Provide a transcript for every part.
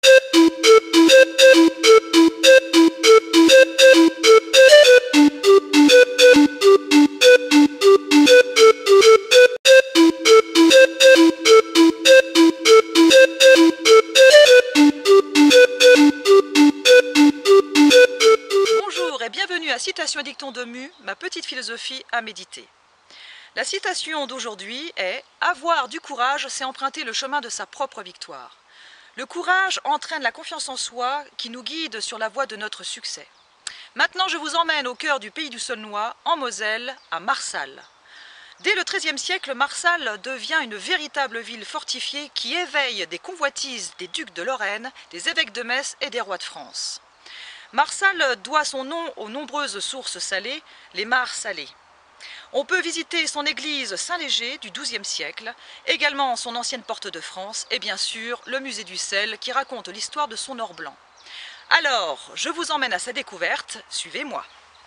Bonjour et bienvenue à Citation et Dicton de Mu, ma petite philosophie à méditer. La citation d'aujourd'hui est « Avoir du courage, c'est emprunter le chemin de sa propre victoire ». Le courage entraîne la confiance en soi qui nous guide sur la voie de notre succès. Maintenant, je vous emmène au cœur du pays du Saulnois, en Moselle, à Marsal. Dès le XIIIe siècle, Marsal devient une véritable ville fortifiée qui éveille des convoitises des ducs de Lorraine, des évêques de Metz et des rois de France. Marsal doit son nom aux nombreuses sources salées, les mares salées. On peut visiter son église Saint-Léger du XIIe siècle, également son ancienne porte de France et bien sûr le musée du sel qui raconte l'histoire de son or blanc. Alors, je vous emmène à sa découverte, suivez-moi.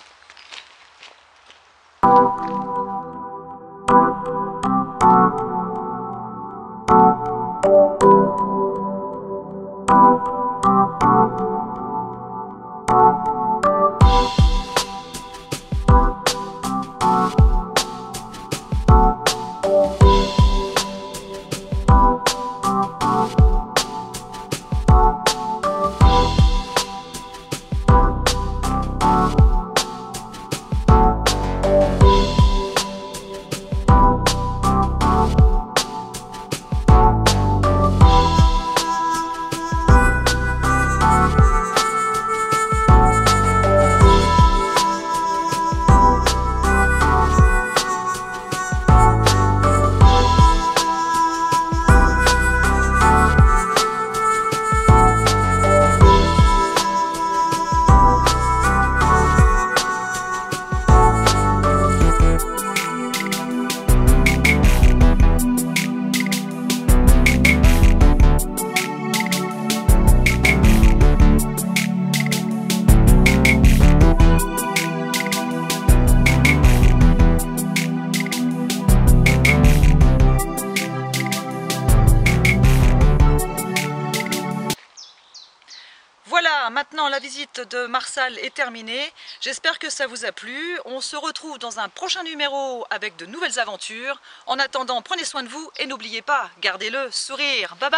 Voilà, maintenant la visite de Marsal est terminée. J'espère que ça vous a plu. On se retrouve dans un prochain numéro avec de nouvelles aventures. En attendant, prenez soin de vous et n'oubliez pas, gardez le sourire. Bye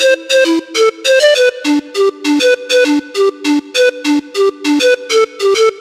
bye.